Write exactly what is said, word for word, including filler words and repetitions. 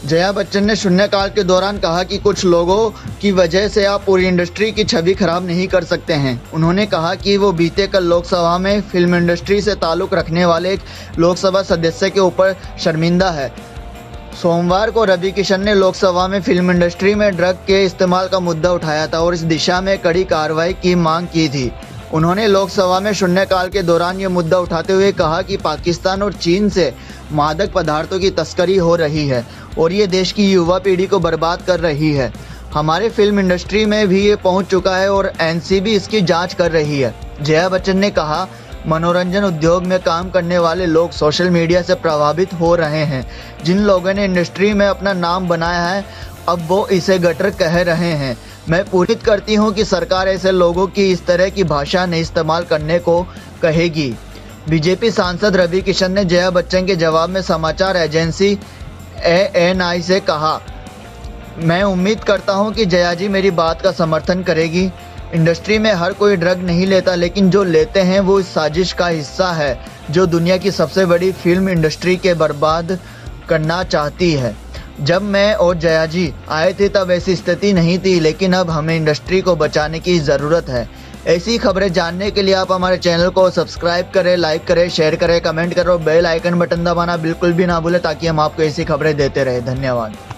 जया बच्चन ने शून्यकाल के दौरान कहा कि कुछ लोगों की वजह से आप पूरी इंडस्ट्री की छवि खराब नहीं कर सकते हैं। उन्होंने कहा कि वो बीते कल लोकसभा में फिल्म इंडस्ट्री से ताल्लुक़ रखने वाले एक लोकसभा सदस्य के ऊपर शर्मिंदा है। सोमवार को रवि किशन ने लोकसभा में फिल्म इंडस्ट्री में ड्रग के इस्तेमाल का मुद्दा उठाया था और इस दिशा में कड़ी कार्रवाई की मांग की थी। उन्होंने लोकसभा में शून्यकाल के दौरान ये मुद्दा उठाते हुए कहा कि पाकिस्तान और चीन से मादक पदार्थों की तस्करी हो रही है और ये देश की युवा पीढ़ी को बर्बाद कर रही है। हमारे फिल्म इंडस्ट्री में भी ये पहुंच चुका है और एन सी बी इसकी जांच कर रही है। जया बच्चन ने कहा, मनोरंजन उद्योग में काम करने वाले लोग सोशल मीडिया से प्रभावित हो रहे हैं। जिन लोगों ने इंडस्ट्री में अपना नाम बनाया है अब वो इसे गटर कह रहे हैं। मैं उम्मीद करती हूं कि सरकार ऐसे लोगों की इस तरह की भाषा नहीं इस्तेमाल करने को कहेगी। बीजेपी सांसद रवि किशन ने जया बच्चन के जवाब में समाचार एजेंसी ए एन आई से कहा, मैं उम्मीद करता हूं कि जया जी मेरी बात का समर्थन करेगी। इंडस्ट्री में हर कोई ड्रग नहीं लेता, लेकिन जो लेते हैं वो इस साजिश का हिस्सा है जो दुनिया की सबसे बड़ी फिल्म इंडस्ट्री के बर्बाद करना चाहती है। जब मैं और जया जी आए थे तब ऐसी स्थिति नहीं थी, लेकिन अब हमें इंडस्ट्री को बचाने की ज़रूरत है। ऐसी खबरें जानने के लिए आप हमारे चैनल को सब्सक्राइब करें, लाइक करें, शेयर करें, कमेंट करें और बेल आइकन बटन दबाना बिल्कुल भी ना भूलें ताकि हम आपको ऐसी खबरें देते रहें। धन्यवाद।